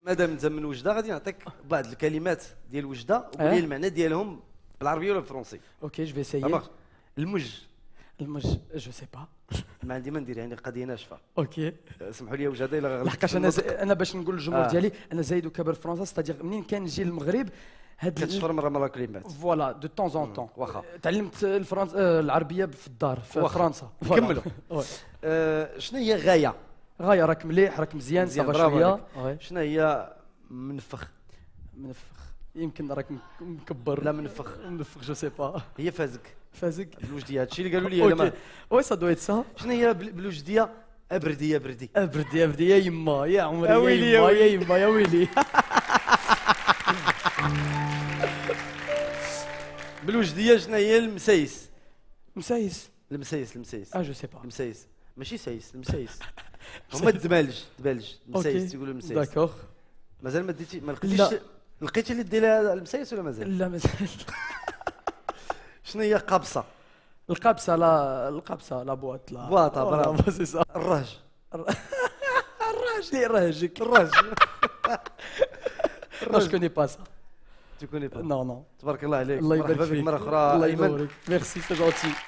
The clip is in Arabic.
مادام انت من وجده غادي نعطيك بعض الكلمات ديال وجده وقول لي المعنى ديالهم بالعربيه ولا بالفرنسي. اوكي جو في اسيي. المج. المج جو سي با. ما عندي ما ندير يعني قضيه ناشفه. اوكي سمحوا لي وجده الا غلطت. لحقاش انا باش نقول للجمهور ديالي انا زايد وكبر في فرنسا، ستادير منين كان نجي للمغرب هاد كتشفر مره كلمات. فوالا دو طون زون طون. واخا تعلمت العربيه في الدار في فرنسا. نكملوا. شنو هي غايه؟ غايه راك مليح راك مزيان صافا شويه. شنو هي منفخ؟ منفخ يمكن راك مكبر. لا منفخ جو سي با. هي فازق. فازق بالوجديه هادشي اللي قالوا لي. اوكي وي سا دويت سا. شنو هي بالوجديه؟ ابردي ابردي ابردي ابردي يا يما يا عمري يا يما يا ويلي. بالوجديه شنو هي المسايس؟ مسايس. المسايس جو سي با. المسايس ماشي سايس المسايس. هما الدبالج المسايس تيقولوا المسايس. داكوغ. مازال ما ديتي ما لقيتيش. لقيتي اللي دير المسايس ولا مازال؟ لا مازال. شنو هي قابصه؟ القابصه لا بواط لا بواطه برافو سي سا. الرهج. الرهج لي رهجك الرهج. جو كوني با سا. Tu connais pas. Non. تبارك الله عليك. الله يبارك فيك. مرحبا بك مره اخرى. الله يبارك. ميرسي سي جونتي.